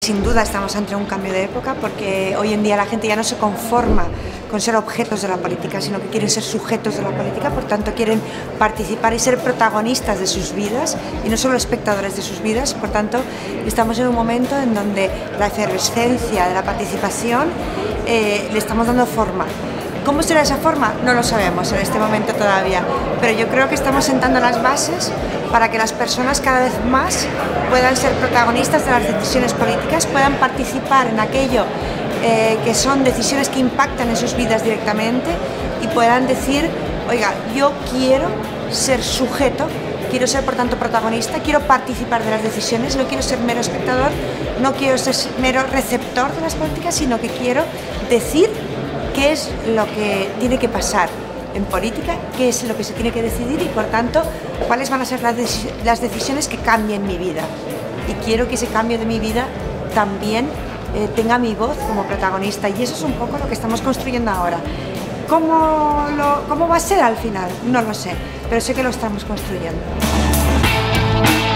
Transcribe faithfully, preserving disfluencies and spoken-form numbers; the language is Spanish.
Sin duda estamos ante un cambio de época porque hoy en día la gente ya no se conforma con ser objetos de la política, sino que quieren ser sujetos de la política, por tanto quieren participar y ser protagonistas de sus vidas y no solo espectadores de sus vidas. Por tanto, estamos en un momento en donde la efervescencia de la participación eh, le estamos dando forma. ¿Cómo será esa forma? No lo sabemos en este momento todavía, pero yo creo que estamos sentando las bases para que las personas cada vez más puedan ser protagonistas de las decisiones políticas, puedan participar en aquello eh, que son decisiones que impactan en sus vidas directamente y puedan decir, oiga, yo quiero ser sujeto, quiero ser por tanto protagonista, quiero participar de las decisiones, no quiero ser mero espectador, no quiero ser mero receptor de las políticas, sino que quiero decir qué es lo que tiene que pasar en política, qué es lo que se tiene que decidir y por tanto cuáles van a ser las, dec las decisiones que cambien mi vida. Y quiero que ese cambio de mi vida también eh, tenga mi voz como protagonista, y eso es un poco lo que estamos construyendo ahora. ¿Cómo, lo, cómo va a ser al final? No lo sé, pero sé que lo estamos construyendo.